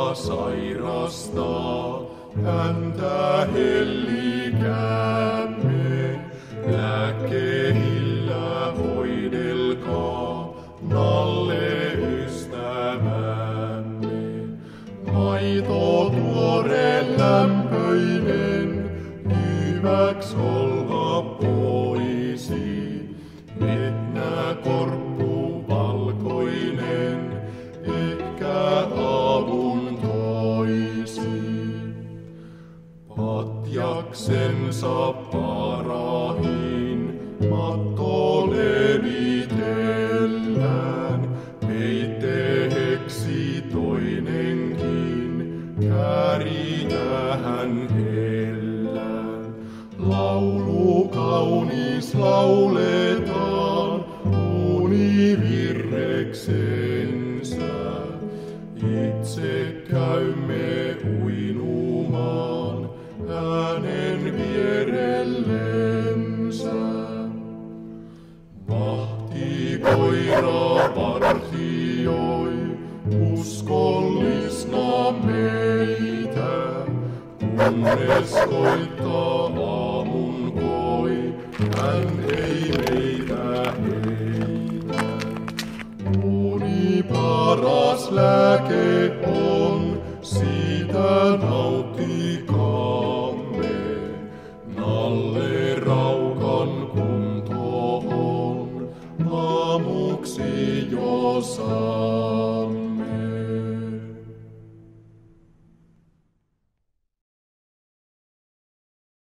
joka sairastaa, häntä hellikäämme. Lääkkeillä hoidelkaa, nalle ystävämme. Maito tuore lämpöinen, hyväks olla poisi. Vehnä korppu valkoinen, ehkä avun toisi. Patjaksensa parahin, matto levitellään. Peiteeksi toinenkin, kääri tähän hellään. Laulu kaunis lauletaan, univirreksensä. Itse käymme uinumaan, hänen vierellensä. Vahtikoira vartioi, uskollisna meitä, kunnes koittaa aamun koi, hän ei meitä heitä. Uni paras lääke on, siitä nauttii.